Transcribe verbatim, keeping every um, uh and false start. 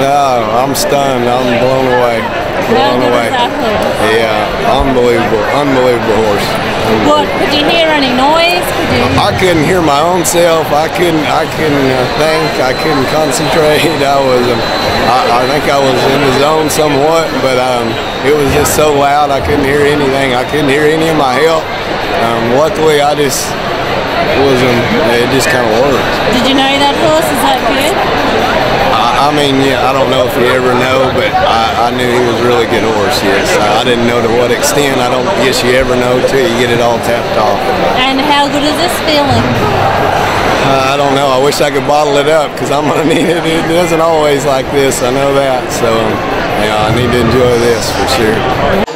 No, I'm stunned. I'm blown away. Blown How good away. is that horse? Yeah, unbelievable, unbelievable horse. What, could you hear any noise? Could you... I couldn't hear my own self. I couldn't. I couldn't uh, think. I couldn't concentrate. I was. Um, I, I think I was in the zone somewhat, but um, it was just so loud. I couldn't hear anything. I couldn't hear any of my help. Um, luckily, I just was. Um, it just kind of worked. Did you know that horse? Is that good? I, I mean, yeah, I don't know if you ever know, but I, I knew he was a really good horse. Yes, I didn't know to what extent. I don't guess you ever know till you get it all tapped off. And how good is this feeling? Uh, I don't know. I wish I could bottle it up because I'm gonna need it. It doesn't always like this. I know that. So, um, yeah, I need to enjoy this for sure.